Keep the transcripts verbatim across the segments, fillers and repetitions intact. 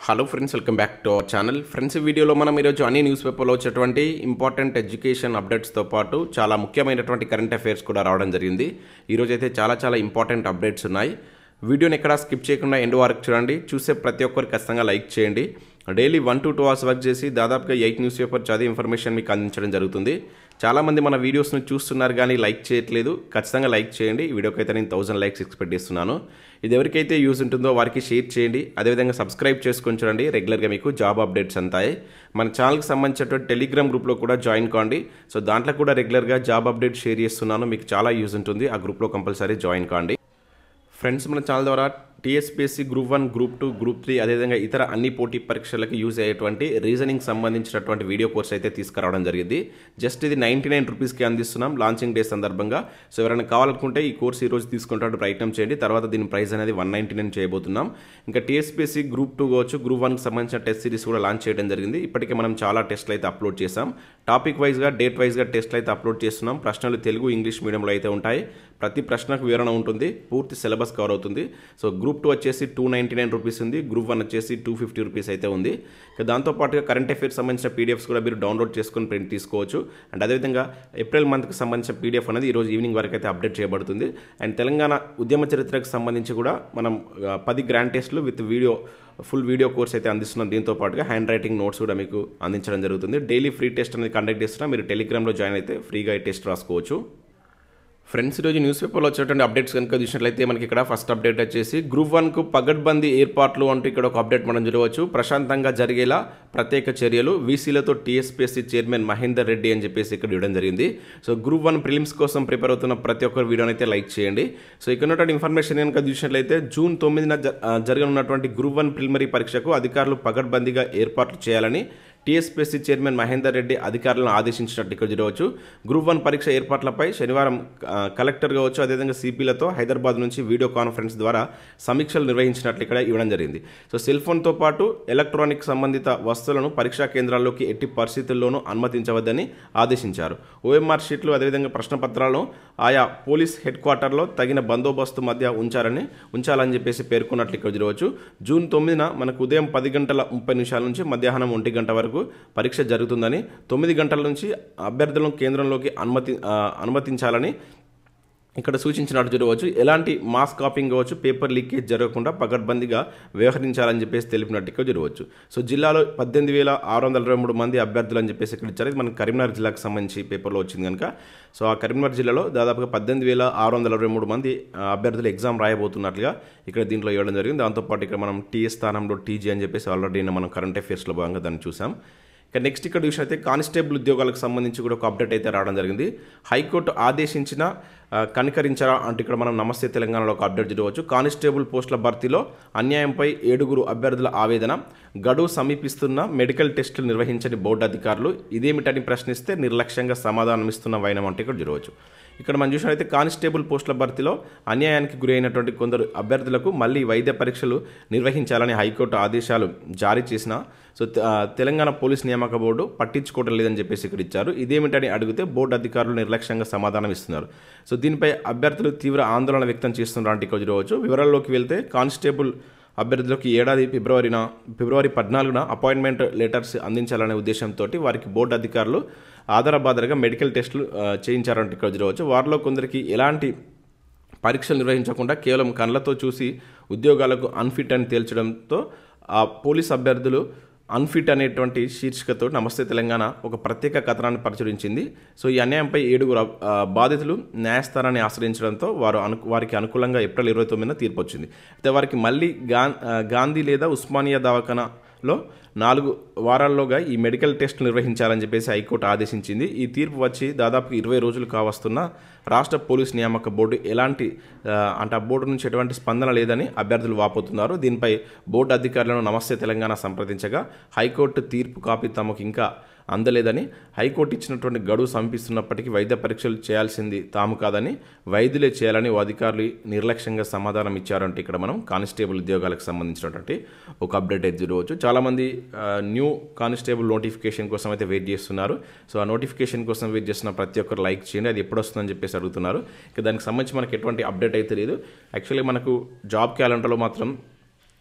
Hello friends, welcome back to our channel. Friends, ఈ వీడియోలో మనం ఈరోజు అన్ని న్యూస్ పేపర్లో వచ్చేటువంటి ఇంపార్టెంట్ ఎడ్యుకేషన్ అప్డేట్స్తో పాటు చాలా ముఖ్యమైనటువంటి కరెంట్ అఫైర్స్ కూడా రావడం జరిగింది. ఈరోజు అయితే చాలా చాలా ఇంపార్టెంట్ అప్డేట్స్ ఉన్నాయి. వీడియోని ఎక్కడా స్కిప్ చేయకుండా ఎండ్ వరకు చూడండి. చూసే ప్రతి ఒక్కరు ఖచ్చితంగా లైక్ చేయండి. Daily one to two hours work చేసి దాదాపుగా ఎయిట్ న్యూస్ పేపర్ చదివి ఇన్ఫర్మేషన్ మీకు అందించడం జరుగుతుంది. చాలామంది మన వీడియోస్ను చూస్తున్నారు కానీ లైక్ చేయట్లేదు. ఖచ్చితంగా లైక్ చేయండి. ఈ వీడియోకి అయితే నేను థౌసండ్ లైక్స్ ఎక్స్పెక్ట్ చేస్తున్నాను. ఇది ఎవరికైతే యూజ్ ఉంటుందో వారికి షేర్ చేయండి. అదేవిధంగా సబ్స్క్రైబ్ చేసుకొని చూడండి. రెగ్యులర్గా మీకు జాబ్ అప్డేట్స్ అంతాయి. మన ఛానల్కి సంబంధించినటువంటి టెలిగ్రామ్ గ్రూప్లో కూడా జాయిన్ కాండి. సో దాంట్లో కూడా రెగ్యులర్గా జాబ్ అప్డేట్ షేర్ చేస్తున్నాను. మీకు చాలా యూజ్ ఉంటుంది. ఆ గ్రూప్లో కంపల్సరీ జాయిన్ కాండి. ఫ్రెండ్స్, మన ఛానల్ ద్వారా TSPSC group one, group two, group three అదేవిధంగా ఇతర అన్ని పోటీ పరీక్షలకు యూజ్ అయ్యేటువంటి రీజనింగ్ సంబంధించినటువంటి వీడియో కోర్స్ అయితే తీసుకురావడం జరిగింది. జస్ట్ ఇది నైంటీ నైన్ రూపీస్కి అందిస్తున్నాం లాంచింగ్ డే సందర్భంగా. సో ఎవరైనా కావాలనుకుంటే ఈ కోర్స్ ఈ రోజు తీసుకుంటే ప్రయత్నం చేయండి. తర్వాత దీని ప్రైస్ అనేది వన్ నైంటీ నైన్ చేయబోతున్నాం. ఇంకా టీఎస్పీఎస్సీ గ్రూప్ టూ కావచ్చు, గ్రూప్ వన్కి సంబంధించిన టెస్ట్ సిరీస్ కూడా లాంచ్ చేయడం జరిగింది. ఇప్పటికే మనం చాలా టెస్ట్లు అయితే అప్లోడ్ చేసాం. టాపిక్ వైజ్గా, డేట్ వైజ్గా టెస్ట్లు అయితే అప్లోడ్ చేస్తున్నాం. ప్రశ్నలు తెలుగు, ఇంగ్లీష్ మీడియంలో అయితే ఉంటాయి. ప్రతి ప్రశ్నకు వివరణ ఉంటుంది. పూర్తి సిలబస్ కవర్ అవుతుంది. సో గ్రూప్ టూ వచ్చేసి టూ నైంటీ నైన్ రూపీస్ ఉంది. గ్రూప్ వన్ వచ్చేసి టూ ఫిఫ్టీ రూపీస్ అయితే ఉంది. దాంతోపాటుగా కరెంట్ అఫైర్స్ సంబంధించిన పీడిఎఫ్స్ కూడా మీరు డౌన్లోడ్ చేసుకుని ప్రింట్ తీసుకోవచ్చు. అండ్ అదేవిధంగా ఏప్రిల్ మంత్కి సంబంధించిన పీడిఎఫ్ అనేది ఈరోజు ఈవినింగ్ వరకు అయితే అప్డేట్ చేయబడుతుంది. అండ్ తెలంగాణ ఉద్యమ చరిత్రకు సంబంధించి కూడా మనం పది గ్రాండ్ టెస్ట్లు with video full video course అయితే అందిస్తున్నాం. దీంతో పాటుగా హ్యాండ్ రైటింగ్ నోట్స్ కూడా మీకు అందించడం జరుగుతుంది. డైలీ ఫ్రీ టెస్ట్ అనేది కండక్ట్ చేస్తున్నా. మీరు టెలిగ్రామ్లో జాయిన్ అయితే ఫ్రీగా ఈ టెస్ట్ రాసుకోవచ్చు. ఫ్రెండ్స్, ఈరోజు న్యూస్ పేపర్లో వచ్చేటువంటి అప్డేట్స్ కనుక చూసినట్లయితే మనకి ఇక్కడ ఫస్ట్ అప్డేట్ వచ్చేసి గ్రూప్ వన్కు పగడ్బందీ ఏర్పాట్లు అంటూ ఇక్కడ ఒక అప్డేట్ మనం చూడవచ్చు. ప్రశాంతంగా జరిగేలా ప్రత్యేక చర్యలు, వీసీలతో టీఎస్పీఎస్సీ చైర్మన్ మహేందర్ రెడ్డి అని చెప్పేసి ఇక్కడ ఇవ్వడం జరిగింది. సో గ్రూప్ వన్ ప్రిలిమ్స్ కోసం ప్రిపేర్ అవుతున్న ప్రతి ఒక్కరు వీడియోని అయితే లైక్ చేయండి. సో ఇక్కడ ఉన్నటువంటి ఇన్ఫర్మేషన్ కనుక చూసినట్లయితే జూన్ తొమ్మిదిన జరగనున్నటువంటి గ్రూప్ వన్ ప్రిలిమరీ పరీక్షకు అధికారులు పగడ్బందీగా ఏర్పాట్లు చేయాలని టీఎస్పీఎస్సీ చైర్మన్ మహేందర్ రెడ్డి అధికారులను ఆదేశించినట్టు ఇక్కడ చూడవచ్చు. గ్రూప్ వన్ పరీక్ష ఏర్పాట్లపై శనివారం కలెక్టర్ కావచ్చు, అదేవిధంగా సిపిలతో హైదరాబాద్ నుంచి వీడియో కాన్ఫరెన్స్ ద్వారా సమీక్షలు నిర్వహించినట్లు ఇక్కడ ఇవ్వడం జరిగింది. సో సెల్ ఫోన్తో పాటు ఎలక్ట్రానిక్ సంబంధిత వస్తువులను పరీక్షా కేంద్రాల్లోకి ఎట్టి పరిస్థితుల్లోనూ అనుమతించవద్దని ఆదేశించారు. ఓఎంఆర్ షీట్లు అదేవిధంగా ప్రశ్నపత్రాలను ఆయా పోలీస్ హెడ్ క్వార్టర్లో తగిన బందోబస్తు మధ్య ఉంచారని ఉంచాలని చెప్పేసి పేర్కొన్నట్లు ఇక్కడ చూడవచ్చు. జూన్ తొమ్మిదిన మనకు ఉదయం పది గంటల ముప్పై నిమిషాల నుంచి మధ్యాహ్నం ఒంటి గంట వరకు పరీక్ష జరుగుతుందని, తొమ్మిది గంటల నుంచి అభ్యర్థులను కేంద్రంలోకి అనుమతి అనుమతించాలని ఇక్కడ సూచించినట్టు చూడవచ్చు. ఎలాంటి మాస్ కాపింగ్ కావచ్చు, పేపర్ లీకేజ్ జరగకుండా పకడ్బందీగా వ్యవహరించాలని చెప్పేసి తెలిపినట్టు ఇక్కడ చూడవచ్చు. సో జిల్లాలో పద్దెనిమిది వేల ఆరు వందల ఇరవై మూడు మంది అభ్యర్థులు అని చెప్పేసి ఇక్కడ ఇచ్చారు. ఇది మనకు కరీంనగర్ జిల్లాకు సంబంధించి పేపర్లో వచ్చింది కనుక. సో ఆ కరీంనగర్ జిల్లాలో దాదాపుగా పద్దెనిమిది వేల ఆరు వందల ఇరవై మూడు మంది అభ్యర్థులు ఎగ్జామ్ రాయబోతున్నట్లుగా ఇక్కడ దీంట్లో ఇవ్వడం జరిగింది. దాంతోపాటు ఇక్కడ మనం టీఎస్ స్థానంలో టీజీ అని చెప్పేసి ఆల్రెడీ మనం కరెంట్ అఫైర్స్లో భాగంగా దాన్ని చూసాం. ఇక నెక్స్ట్ ఇక్కడ చూసినట్లయితే కానిస్టేబుల్ ఉద్యోగాలకు సంబంధించి కూడా ఒక అప్డేట్ అయితే రావడం జరిగింది. హైకోర్టు ఆదేశించిన కనికరించరా అంటూ ఇక్కడ మనం నమస్తే తెలంగాణలో ఒక అప్డేట్ చూడవచ్చు. కానిస్టేబుల్ పోస్టుల భర్తీలో అన్యాయంపై ఏడుగురు అభ్యర్థుల ఆవేదన, గడువు సమీపిస్తున్న మెడికల్ టెస్టులు నిర్వహించని బోర్డు అధికారులు ఇదేమిటని ప్రశ్నిస్తే నిర్లక్ష్యంగా సమాధానమిస్తున్న వైనం అంటే ఇక్కడ చూడవచ్చు. ఇక్కడ మనం చూసినట్లయితే కానిస్టేబుల్ పోస్టుల భర్తీలో అన్యాయానికి గురైనటువంటి కొందరు అభ్యర్థులకు మళ్ళీ వైద్య పరీక్షలు నిర్వహించాలని హైకోర్టు ఆదేశాలు జారీ చేసిన సో తెలంగాణ పోలీస్ నియామక బోర్డు పట్టించుకోవడం లేదని చెప్పేసి ఇక్కడ ఇచ్చారు. ఇదేమిటని అడిగితే బోర్డు అధికారులు నిర్లక్ష్యంగా సమాధానం ఇస్తున్నారు. సో దీనిపై అభ్యర్థులు తీవ్ర ఆందోళన వ్యక్తం చేస్తున్నారు అంటే ఇక్కడ చూడవచ్చు. వివరాల్లోకి వెళ్తే కానిస్టేబుల్ అభ్యర్థులకు ఏడాది ఫిబ్రవరిన ఫిబ్రవరి పద్నాలుగున అపాయింట్మెంట్ లెటర్స్ అందించాలనే ఉద్దేశంతో వారికి బోర్డు అధికారులు ఆధారబాధరగా మెడికల్ టెస్టులు చేయించారంటే ఇక్కడ చూడవచ్చు. వారిలో కొందరికి ఎలాంటి పరీక్షలు నిర్వహించకుండా కేవలం కళ్ళతో చూసి ఉద్యోగాలకు అన్ఫిట్ అని తేల్చడంతో ఆ పోలీస్ అభ్యర్థులు అన్ఫిట్ అనేటువంటి శీర్షికతో నమస్తే తెలంగాణ ఒక ప్రత్యేక కథనాన్ని ప్రచురించింది. సో ఈ అన్యాయంపై ఏడుగురు బాధితులు న్యాయస్థానాన్ని ఆశ్రయించడంతో వారు అను వారికి అనుకూలంగా ఏప్రిల్ ఇరవై తొమ్మిదిన తీర్పు వచ్చింది. అయితే వారికి మళ్ళీ గా గాంధీ లేదా ఉస్మానియా దవాఖానాలో నాలుగు వారాల్లోగా ఈ మెడికల్ టెస్ట్ నిర్వహించాలని చెప్పేసి హైకోర్టు ఆదేశించింది. ఈ తీర్పు వచ్చి దాదాపు ఇరవై రోజులు కావస్తున్న రాష్ట్ర పోలీస్ నియామక బోర్డు ఎలాంటి అంటే ఆ బోర్డు నుంచి ఎటువంటి స్పందన లేదని అభ్యర్థులు వాపోతున్నారు. దీనిపై బోర్డు అధికారులను నమస్తే తెలంగాణ సంప్రదించగా హైకోర్టు తీర్పు కాపీ తమకు ఇంకా అందలేదని, హైకోర్టు ఇచ్చినటువంటి గడువు సమీపిస్తున్నప్పటికీ వైద్య పరీక్షలు చేయాల్సింది తాము కాదని, వైద్యులే చేయాలని ఓ అధికారులు నిర్లక్ష్యంగా సమాధానం ఇచ్చారంటే ఇక్కడ మనం కానిస్టేబుల్ ఉద్యోగాలకు సంబంధించినటువంటి ఒక అప్డేట్ అయితే చూడవచ్చు. చాలామంది న్యూ కానిస్టేబుల్ నోటిఫికేషన్ కోసం అయితే వెయిట్ చేస్తున్నారు. సో ఆ నోటిఫికేషన్ కోసం వెయిట్ చేస్తున్న ప్రతి ఒక్కరు లైక్ చేయండి. అది ఎప్పుడు వస్తుందని చెప్పేసి అడుగుతున్నారు. ఇక దానికి సంబంధించి మనకి ఎటువంటి అప్డేట్ అయితే లేదు. యాక్చువల్లీ మనకు జాబ్ క్యాలెండర్లో మాత్రం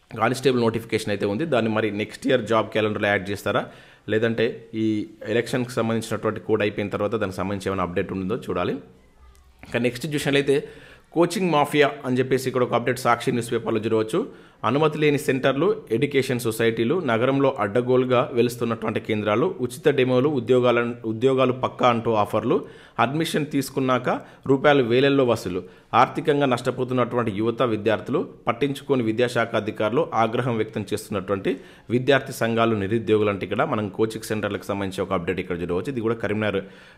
కానిస్టేబుల్ నోటిఫికేషన్ అయితే ఉంది. దాన్ని మరి నెక్స్ట్ ఇయర్ జాబ్ క్యాలెండర్లో యాడ్ చేస్తారా, లేదంటే ఈ ఎలక్షన్కి సంబంధించినటువంటి కోడ్ అయిపోయిన తర్వాత దానికి సంబంధించి ఏమైనా అప్డేట్ ఉందో చూడాలి. ఇంకా నెక్స్ట్ చూసినట్లయితే కోచింగ్ మాఫియా అని చెప్పేసి ఇక్కడ ఒక అప్డేట్ సాక్షి న్యూస్ పేపర్లో చూడవచ్చు. అనుమతి లేని సెంటర్లు, ఎడ్యుకేషన్ సొసైటీలు, నగరంలో అడ్డగోలుగా వెలుస్తున్నటువంటి కేంద్రాలు, ఉచిత డెమోలు, ఉద్యోగాల ఉద్యోగాలు పక్కా అంటూ ఆఫర్లు, అడ్మిషన్ తీసుకున్నాక రూపాయలు వేలల్లో వసూలు, ఆర్థికంగా నష్టపోతున్నటువంటి యువత, విద్యార్థులు, పట్టించుకొని విద్యాశాఖ అధికారులు ఆగ్రహం వ్యక్తం చేస్తున్నటువంటి విద్యార్థి సంఘాలు, నిరుద్యోగులు అంటే ఇక్కడ మనం కోచింగ్ సెంటర్లకు సంబంధించి ఒక అప్డేట్ ఇక్కడ చూడవచ్చు. ఇది కూడా కరీంనగర్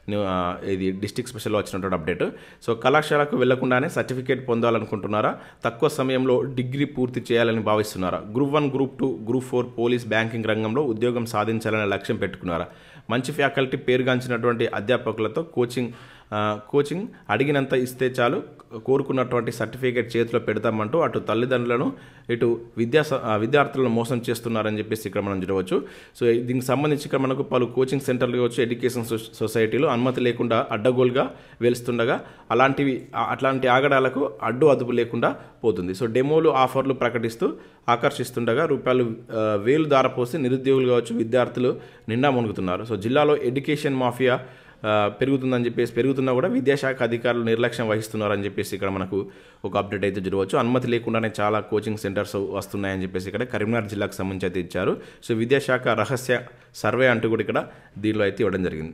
ఇది డిస్ట్రిక్ట్ స్పెషల్లో వచ్చినటువంటి అప్డేట్. సో కళాశాలకు వెళ్లకుండానే సర్టిఫికేట్ పొందాలనుకుంటున్నారా, తక్కువ సమయంలో డిగ్రీ పూర్తి చేయాలని భావిస్తున్నారా, group one, group two, group four, police, banking రంగంలో ఉద్యోగం సాధించాలనే లక్ష్యం పెట్టుకున్నారా, మంచి ఫ్యాకల్టీ, పేరుగాంచినటువంటి అధ్యాపకులతో కోచింగ్ కోచింగ్ అడిగినంత ఇస్తే చాలు, కోరుకున్నటువంటి సర్టిఫికేట్ చేతిలో పెడతామంటూ అటు తల్లిదండ్రులను ఇటు విద్యా విద్యార్థులను మోసం చేస్తున్నారని చెప్పేసి ఇక్కడ మనం చూడవచ్చు. సో దీనికి సంబంధించి ఇక్కడ మనకు పలు కోచింగ్ సెంటర్లు కావచ్చు, ఎడ్యుకేషన్ సొసైటీలు అనుమతి లేకుండా అడ్డగోలుగా వెలుస్తుండగా అలాంటివి అట్లాంటి ఆగడాలకు అడ్డు అదుపు లేకుండా పోతుంది. సో డెమోలు, ఆఫర్లు ప్రకటిస్తూ ఆకర్షిస్తుండగా రూపాయలు వేలు దారపోసి నిరుద్యోగులు కావచ్చు, విద్యార్థులు నిండా మునుగుతున్నారు. సో జిల్లాలో ఎడ్యుకేషన్ మాఫియా పెరుగుతుందని చెప్పేసి పెరుగుతున్నా కూడా విద్యాశాఖ అధికారులు నిర్లక్ష్యం వహిస్తున్నారని చెప్పేసి ఇక్కడ మనకు ఒక అప్డేట్ అయితే చూడవచ్చు. అనుమతి లేకుండానే చాలా కోచింగ్ సెంటర్స్ వస్తున్నాయని చెప్పేసి ఇక్కడ కరీంనగర్ జిల్లాకు సంబంధించి అయితే ఇచ్చారు. సో విద్యాశాఖ రహస్య సర్వే అంటూ కూడా ఇక్కడ దీనిలో అయితే ఇవ్వడం జరిగింది.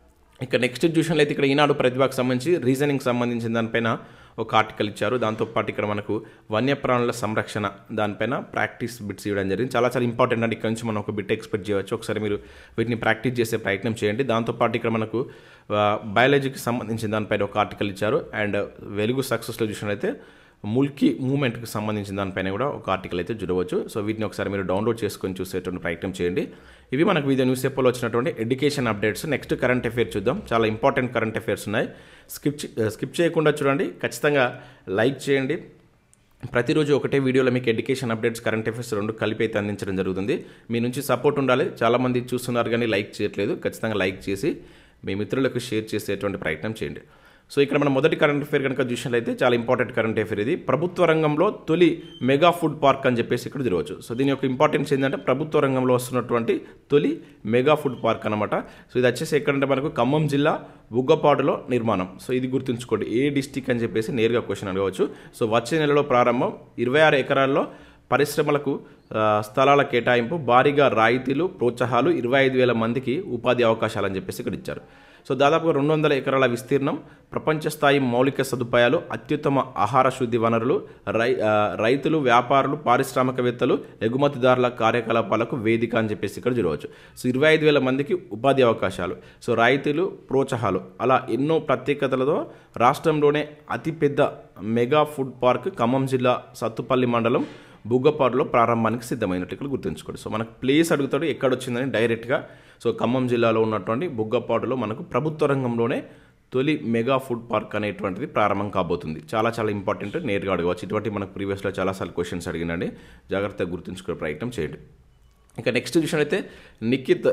ఇక నెక్స్ట్ చూసినట్లయితే అయితే ఇక్కడ ఈనాడు ప్రతిభకు సంబంధించి రీజనింగ్ సంబంధించిన దానిపైన ఒక ఆర్టికల్ ఇచ్చారు. దాంతోపాటు ఇక్కడ మనకు వన్యప్రాణుల సంరక్షణ దానిపైన ప్రాక్టీస్ బిట్స్ ఇవ్వడం జరిగింది. చాలా చాలా ఇంపార్టెంట్ అండి. ఇక్కడ నుంచి మనం ఒక బిట్ ఎక్స్పెక్ట్ చేయవచ్చు. ఒకసారి మీరు వీటిని ప్రాక్టీస్ చేసే ప్రయత్నం చేయండి. దాంతోపాటు ఇక్కడ మనకు బయాలజీకి సంబంధించిన దానిపైన ఒక ఆర్టికల్ ఇచ్చారు. అండ్ వెలుగు సక్సెస్లో చూసినట్లయితే ముల్కీ మూమెంట్కి సంబంధించిన దానిపైన కూడా ఒక ఆర్టికల్ అయితే చూడవచ్చు. సో వీటిని ఒకసారి మీరు డౌన్లోడ్ చేసుకొని చూసేటువంటి ప్రయత్నం చేయండి. ఇవి మనకు వివిధ న్యూస్ పేపర్లో వచ్చినటువంటి education updates. Next current affairs చూద్దాం. చాలా ఇంపార్టెంట్ కరెంట్ అఫైర్స్ ఉన్నాయి. స్కిప్ స్కిప్ చేయకుండా చూడండి. ఖచ్చితంగా లైక్ చేయండి. ప్రతిరోజు ఒకటే వీడియోలో మీకు ఎడ్యుకేషన్ అప్డేట్స్, కరెంట్ అఫైర్స్ రెండు కలిపి అయితే అందించడం జరుగుతుంది. మీ నుంచి సపోర్ట్ ఉండాలి. చాలామంది చూస్తున్నారు కానీ లైక్ చేయట్లేదు. ఖచ్చితంగా లైక్ చేసి మీ మిత్రులకు షేర్ చేసేటువంటి ప్రయత్నం చేయండి. సో ఇక్కడ మనం మొదటి కరెంట్ అఫైర్ కనుక చూసినట్లయితే చాలా ఇంపార్టెంట్ కరెంట్ అఫైర్ ఇది. ప్రభుత్వ రంగంలో తొలి మెగా ఫుడ్ పార్క్ అని చెప్పేసి ఇక్కడ చూడవచ్చు. సో దీని యొక్క ఇంపార్టెన్స్ ఏంటంటే ప్రభుత్వ రంగంలో వస్తున్నటువంటి తొలి మెగా ఫుడ్ పార్క్ అనమాట. సో ఇది వచ్చేసి ఎక్కడంటే మనకు ఖమ్మం జిల్లా బుగ్గపాడులో నిర్మాణం. సో ఇది గుర్తుంచుకోండి. ఏ డిస్టిక్ అని చెప్పేసి నేరుగా క్వశ్చన్ అడగవచ్చు. సో వచ్చే నెలలో ప్రారంభం. ఇరవై ఆరు ఎకరాల్లో పరిశ్రమలకు స్థలాల కేటాయింపు, భారీగా రాయితీలు, ప్రోత్సాహాలు, ఇరవై ఐదు వేల మందికి ఉపాధి అవకాశాలు అని చెప్పేసి ఇక్కడ ఇచ్చారు. సో దాదాపుగా రెండు వందల ఎకరాల విస్తీర్ణం, ప్రపంచ స్థాయి మౌలిక సదుపాయాలు, అత్యుత్తమ ఆహార శుద్ధి వనరులు, రై రైతులు, వ్యాపారులు, పారిశ్రామికవేత్తలు, ఎగుమతిదారుల కార్యకలాపాలకు వేదిక అని చెప్పేసి ఇక్కడ చూడవచ్చు. సో ఇరవై ఐదు వేల మందికి ఉపాధి అవకాశాలు, సో రైతులు, ప్రోత్సాహాలు, అలా ఎన్నో ప్రత్యేకతలతో రాష్ట్రంలోనే అతిపెద్ద మెగా ఫుడ్ పార్క్ ఖమ్మం జిల్లా సత్తుపల్లి మండలం బుగ్గపాడులో ప్రారంభానికి సిద్ధమైనట్టు ఇక్కడ గుర్తుంచుకోండి. సో మనకు ప్లేస్ అడుగుతాడు ఎక్కడ వచ్చిందని డైరెక్ట్గా. సో ఖమ్మం జిల్లాలో ఉన్నటువంటి బుగ్గపాడులో మనకు ప్రభుత్వ రంగంలోనే తొలి మెగా ఫుడ్ పార్క్ అనేటువంటిది ప్రారంభం కాబోతుంది. చాలా చాలా ఇంపార్టెంట్, నేరుగా అడగవచ్చు. ఇటువంటి మనకు ప్రీవియస్లో చాలాసార్లు క్వశ్చన్స్ అడిగినండి. జాగ్రత్తగా గుర్తుంచుకునే ప్రయత్నం చేయండి. ఇక నెక్స్ట్ చూసినట్లయితే నిఖిత్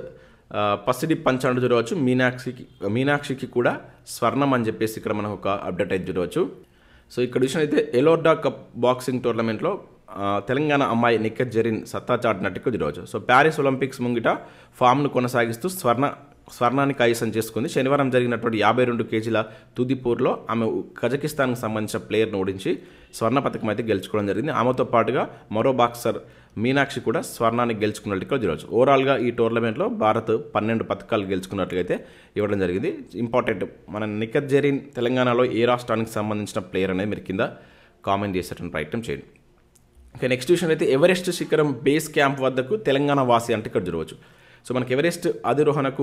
పసిడి పంచ్ అంటూ చూడవచ్చు. మీనాక్షికి మీనాక్షికి కూడా స్వర్ణం అని చెప్పేసి ఇక్కడ మనం ఒక అప్డేట్ అయితే చూడవచ్చు. సో ఇక్కడ చూసినట్లయితే ఎలోర్డా కప్ బాక్సింగ్ టోర్నమెంట్లో తెలంగాణ అమ్మాయి నిఖత్ జరీన్ సత్తా చాటినట్టుగా చూడవచ్చు. సో ప్యారిస్ ఒలింపిక్స్ ముంగిట ఫామ్ను కొనసాగిస్తూ స్వర్ణ స్వర్ణాన్ని కైవసం చేసుకుంది. శనివారం జరిగినటువంటి యాభై రెండు కేజీల తుదిపూర్లో ఆమె కజకిస్తాన్కి సంబంధించిన ప్లేయర్ను ఓడించి స్వర్ణ పథకం అయితే గెలుచుకోవడం జరిగింది. ఆమెతో పాటుగా మరో బాక్సర్ మీనాక్షి కూడా స్వర్ణాన్ని గెలుచుకున్నట్టుగా చూడవచ్చు. ఓవరాల్గా ఈ టోర్నమెంట్లో భారత్ పన్నెండు పథకాలు గెలుచుకున్నట్లయితే ఇవ్వడం జరిగింది. ఇంపార్టెంట్, మన నిఖత్ జరీన్ తెలంగాణలో ఏ రాష్ట్రానికి సంబంధించిన ప్లేయర్ అనేది మీరు కింద కామెంట్ చేసేటువంటి ప్రయత్నం చేయండి. ఇక నెక్స్ట్ విషయం అయితే ఎవరెస్ట్ శిఖరం బేస్ క్యాంప్ వద్దకు తెలంగాణ వాసి అంటే ఇక్కడ చూడవచ్చు. సో మనకి ఎవరెస్ట్ అధిరోహణకు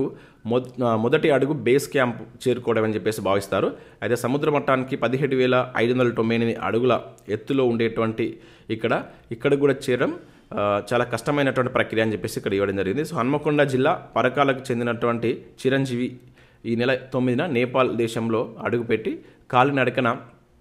మొదటి అడుగు బేస్ క్యాంప్ చేరుకోవడం అని చెప్పేసి భావిస్తారు. అయితే సముద్ర మట్టానికి పదిహేడు వేల ఐదు వందల తొంభై ఎనిమిది అడుగుల ఎత్తులో ఉండేటువంటి ఇక్కడ ఇక్కడ కూడా చేరడం చాలా కష్టమైనటువంటి ప్రక్రియ అని చెప్పేసి ఇక్కడ ఇవ్వడం జరిగింది. సో హన్మకొండ జిల్లా పరకాలకు చెందినటువంటి చిరంజీవి ఈ నెల తొమ్మిదిన నేపాల్ దేశంలో అడుగుపెట్టి కాలినడకన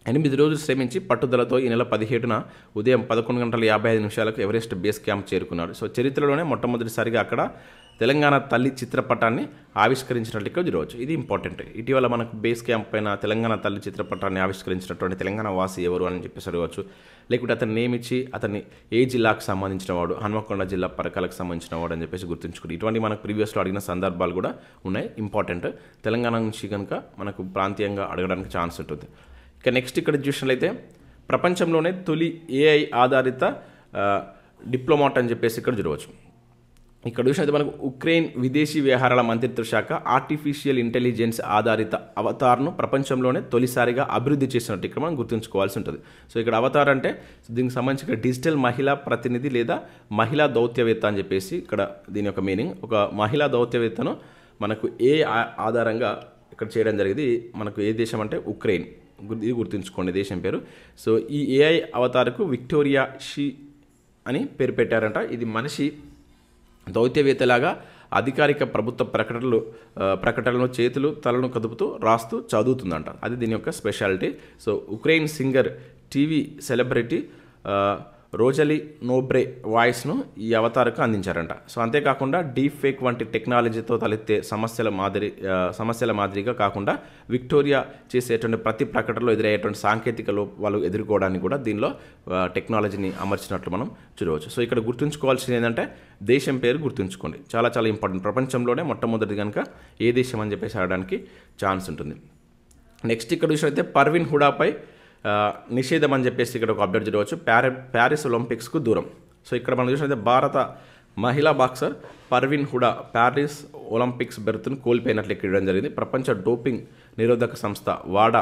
ఎనిమిది రోజులు శ్రమించి పట్టుదలతో ఈ నెల పదిహేడున ఉదయం పదకొండు గంటల యాభై ఐదు నిమిషాలకు ఎవరెస్ట్ బేస్ క్యాంప్ చేరుకున్నాడు. సో చరిత్రలోనే మొట్టమొదటిసారిగా అక్కడ తెలంగాణ తల్లి చిత్రపటాన్ని ఆవిష్కరించినట్లు ఇక్కడ చూడవచ్చు. ఇది ఇంపార్టెంట్. ఇటీవల మనకు బేస్ క్యాంప్ పైన తెలంగాణ తల్లి చిత్రపటాన్ని ఆవిష్కరించినటువంటి తెలంగాణ వాసి ఎవరు అని చెప్పేసి అడగవచ్చు. లేకుంటే అతన్ని నేమిచ్చి అతన్ని ఏ జిల్లాకు సంబంధించిన వాడు, హన్మకొండ జిల్లా పరకాలకు సంబంధించిన వాడు అని చెప్పేసి గుర్తుంచుకుని ఇటువంటి మనకు ప్రీవియస్లో అడిగిన సందర్భాలు కూడా ఉన్నాయి. ఇంపార్టెంట్. తెలంగాణ నుంచి కనుక మనకు ప్రాంతీయంగా అడగడానికి ఛాన్స్ ఉంటుంది. ఇక నెక్స్ట్ ఇక్కడ చూసినట్లయితే ప్రపంచంలోనే తొలి ఏఐ ఆధారిత డిప్లొమాట్ అని చెప్పేసి ఇక్కడ చూడవచ్చు. ఇక్కడ చూసినట్లయితే మనకు ఉక్రెయిన్ విదేశీ వ్యవహారాల మంత్రిత్వ శాఖ ఆర్టిఫిషియల్ ఇంటెలిజెన్స్ ఆధారిత అవతార్ను ప్రపంచంలోనే తొలిసారిగా అభివృద్ధి చేసినట్టు ఇక్కడ మనం గుర్తుంచుకోవాల్సి ఉంటుంది. సో ఇక్కడ అవతార్ అంటే దీనికి సంబంధించి డిజిటల్ మహిళా ప్రతినిధి లేదా మహిళా దౌత్యవేత్త అని చెప్పేసి ఇక్కడ దీని యొక్క మీనింగ్. ఒక మహిళా దౌత్యవేత్తను మనకు ఏ ఆధారంగా ఇక్కడ చేయడం జరిగింది. మనకు ఏ దేశం అంటే ఉక్రెయిన్, ఇది గుర్తుంచుకోండి దేశం పేరు. సో ఈ ఏఐ అవతార్కు విక్టోరియా షీ అని పేరు పెట్టారంట. ఇది మనిషి దౌత్యవేత్తలాగా అధికారిక ప్రభుత్వ ప్రకటనలు ప్రకటనలు చేతులు తలను కదుపుతూ రాస్తూ చదువుతుందంట. అది దీని యొక్క speciality. So Ukraine singer, TV celebrity Rosalie Nobre వాయిస్ను ఈ అవతారకు అందించారంట. సో అంతేకాకుండా డీప్ ఫేక్ వంటి టెక్నాలజీతో తలెత్తే సమస్యల మాదిరి సమస్యల మాదిరిగా కాకుండా విక్టోరియా చేసేటువంటి ప్రతి ప్రకటనలో ఎదురయ్యేటువంటి సాంకేతిక లోపాలు ఎదుర్కోవడానికి కూడా దీనిలో టెక్నాలజీని అమర్చినట్లు మనం చూడవచ్చు. సో ఇక్కడ గుర్తుంచుకోవాల్సింది ఏంటంటే దేశం పేరు గుర్తుంచుకోండి, చాలా చాలా ఇంపార్టెంట్. ప్రపంచంలోనే మొట్టమొదటి కనుక ఏ దేశం అని చెప్పేసి అడగడానికి ఛాన్స్ ఉంటుంది. నెక్స్ట్ ఇక్కడ చూసినట్లయితే పర్వీన్ హుడాపై నిషేధం అని చెప్పేసి ఇక్కడ ఒక అప్డేట్ చూడవచ్చు. ప్యారి ప్యారిస్ ఒలింపిక్స్కు దూరం. సో ఇక్కడ మనం చూసినట్లయితే భారత మహిళా boxer Parveen Hooda Paris Olympics బెర్త్ను కోల్పోయినట్లు ఇక్కడ ఇవ్వడం జరిగింది. ప్రపంచ డోపింగ్ నిరోధక సంస్థ వాడా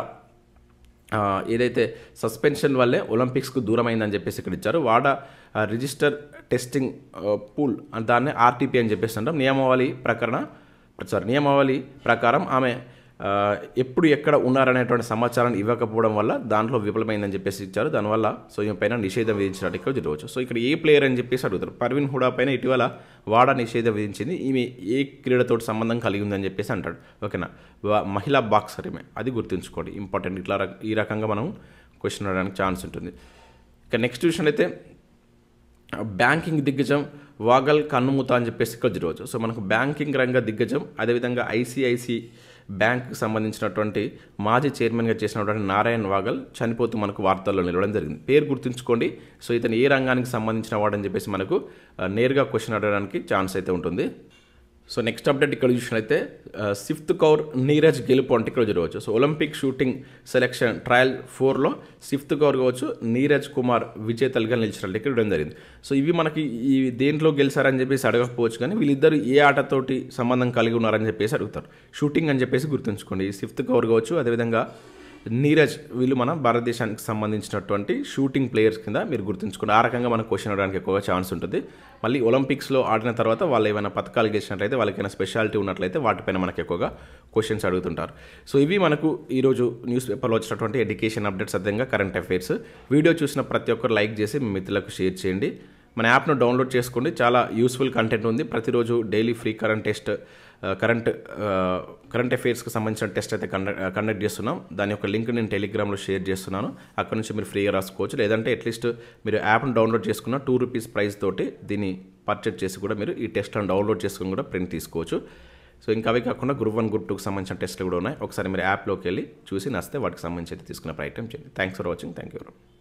ఏదైతే సస్పెన్షన్ వల్లే ఒలింపిక్స్కు దూరమైందని చెప్పేసి ఇక్కడ ఇచ్చారు. వాడా రిజిస్టర్ టెస్టింగ్ పూల్ దాన్ని ఆర్టీపీ అని చెప్పేసి అంటాం. నియమావళి ప్రకరణ సారీ నియమావళి ప్రకారం ఆమె ఎప్పుడు ఎక్కడ ఉన్నారనేటువంటి సమాచారాన్ని ఇవ్వకపోవడం వల్ల దాంట్లో విఫలమైందని చెప్పేసి ఇచ్చారు. దానివల్ల సో ఈమె పైన నిషేధం విధించినట్టు ఇక్కడ చూడవచ్చు. సో ఇక్కడ ఏ ప్లేయర్ అని చెప్పేసి అడుగుతారు. పర్వీన్ హుడా పైన ఇటీవల వాడా నిషేధం విధించింది. ఈమె ఏ క్రీడతో సంబంధం కలిగి ఉందని చెప్పేసి అంటాడు. ఓకేనా, మహిళా బాక్సర్ ఈమె, అది గుర్తుంచుకోండి, ఇంపార్టెంట్. ఇట్లా ఈ రకంగా మనం క్వశ్చన్ అడగడానికి ఛాన్స్ ఉంటుంది. ఇక నెక్స్ట్ విషయం అయితే బ్యాంకింగ్ దిగ్గజం వాగల్ కన్నుమూత అని చెప్పేసి ఇక్కడ చూడవచ్చు. సో మనకు బ్యాంకింగ్ రంగ దిగ్గజం, అదేవిధంగా ఐసిఐసి బ్యాంక్కి సంబంధించినటువంటి మాజీ చైర్మన్గా చేసినటువంటి నారాయణ్ వాగల్ చనిపోతూ మనకు వార్తల్లో నిలవడం జరిగింది. పేరు గుర్తుంచుకోండి. సో ఇతను ఏ రంగానికి సంబంధించిన వాడని చెప్పేసి మనకు నేరుగా క్వశ్చన్ అడగడానికి ఛాన్స్ అయితే ఉంటుంది. సో నెక్స్ట్ అప్డేట్ ఇక్కడ చూసినట్లయితే సిఫ్త్ కౌర్ నీరజ్ గెలుపు అంటే ఇక్కడ చూడవచ్చు. So Olympic shooting selection trial ఫోర్లో సిఫ్త్ కౌర్ కావచ్చు నీరజ్ కుమార్ విజేతలుగా నిలిచినట్లు ఇక్కడ ఇవ్వడం జరిగింది. సో ఇవి మనకి ఈ దేంట్లో గెలిచారని చెప్పేసి అడగకపోవచ్చు, కానీ వీళ్ళిద్దరు ఏ ఆటతోటి సంబంధం కలిగి ఉన్నారని చెప్పేసి అడుగుతారు. షూటింగ్ అని చెప్పేసి గుర్తుంచుకోండి. సిఫ్త్ కౌర్ కావచ్చు, అదేవిధంగా నీరజ్, వీళ్ళు మన భారతదేశానికి సంబంధించినటువంటి షూటింగ్ ప్లేయర్స్ కింద మీరు గుర్తుంచుకోండి. ఆ రకంగా మనకు క్వశ్చన్ అడగడానికి ఎక్కువగా ఛాన్స్ ఉంటుంది. మళ్ళీ ఒలింపిక్స్లో ఆడిన తర్వాత వాళ్ళు ఏమైనా పథకాలు గెలిచినట్లయితే, వాళ్ళకైనా స్పెషాలిటీ ఉన్నట్లయితే వాటిపైన మనకు ఎక్కువగా క్వశ్చన్స్ అడుగుతుంటారు. సో ఇవి మనకు ఈరోజు న్యూస్ పేపర్లో వచ్చినటువంటి ఎడ్యుకేషన్ అప్డేట్స్, అదేవిధంగా కరెంట్ అఫైర్స్. వీడియో చూసిన ప్రతి ఒక్కరు లైక్ చేసి మీ మిత్రులకు షేర్ చేయండి. మన యాప్ను డౌన్లోడ్ చేసుకోండి, చాలా యూస్ఫుల్ కంటెంట్ ఉంది. ప్రతిరోజు daily free current test, current current అఫైర్స్కి సంబంధించిన టెస్ట్ అయితే కండక్ట్ కండక్ట్ చేస్తున్నాం. దాని యొక్క లింక్ నేను టెలిగ్రామ్లో షేర్ చేస్తున్నాను. అక్కడ నుంచి మీరు ఫ్రీగా రాసుకోవచ్చు. లేదంటే అట్లీస్ట్ మీరు యాప్ను డౌన్లోడ్ చేసుకున్న టూ రూపీస్ ప్రైస్ తోటి దీన్ని పర్చేజ్ చేసి కూడా మీరు ఈ టెస్ట్ను డౌన్లోడ్ చేసుకుని కూడా ప్రింట్ తీసుకోవచ్చు. సో ఇంకా అవి కాకుండా గ్రూప్ వన్ గ్రూప్ టూకి సంబంధించిన టెస్ట్లు కూడా ఉన్నాయి. ఒకసారి మీరు యాప్లోకి వెళ్ళి చూసి నచ్చితే వాటికి సంబంధించి అయితే తీసుకునే ప్రయత్నం చేయండి. Thanks for watching. Thank you.